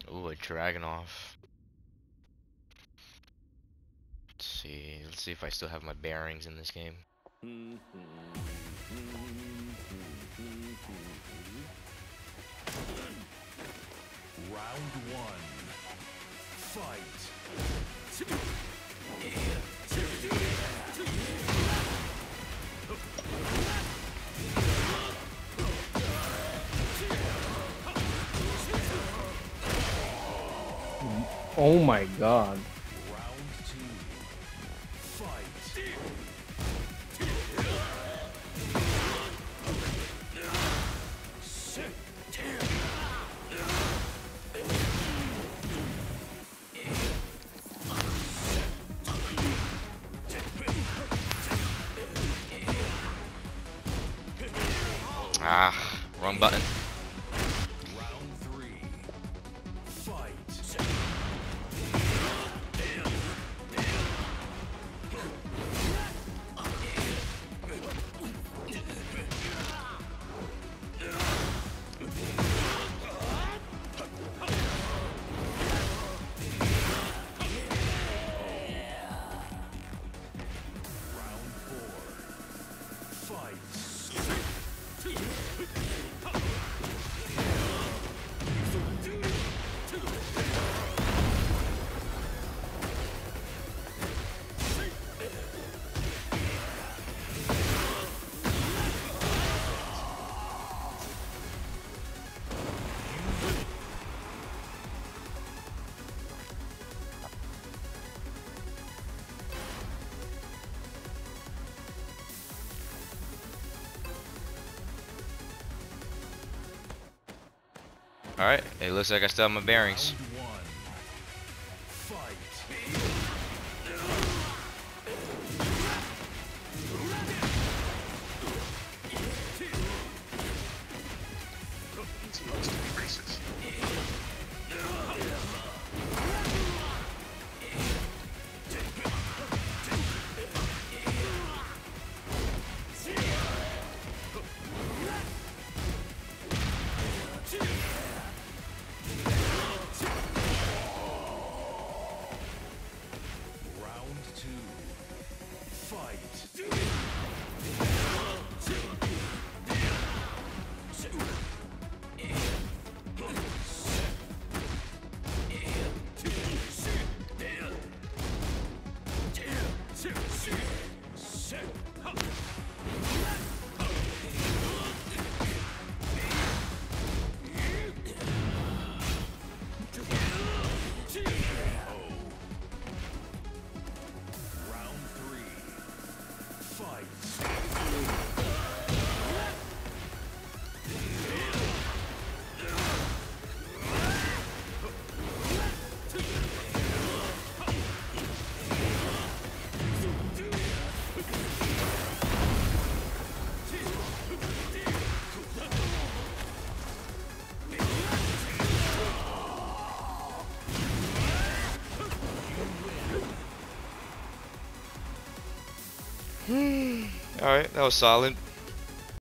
Ooh, a Dragunov. Let's see if I still have my bearings in this game. Round one. Fight. Oh my god. Round two. Fight. Ah, wrong button. Round three. Fight. Round four. Alright, it looks like I still have my bearings. Round one. Fight. Round two. Fight. Round three. Fight. Alright, that was solid.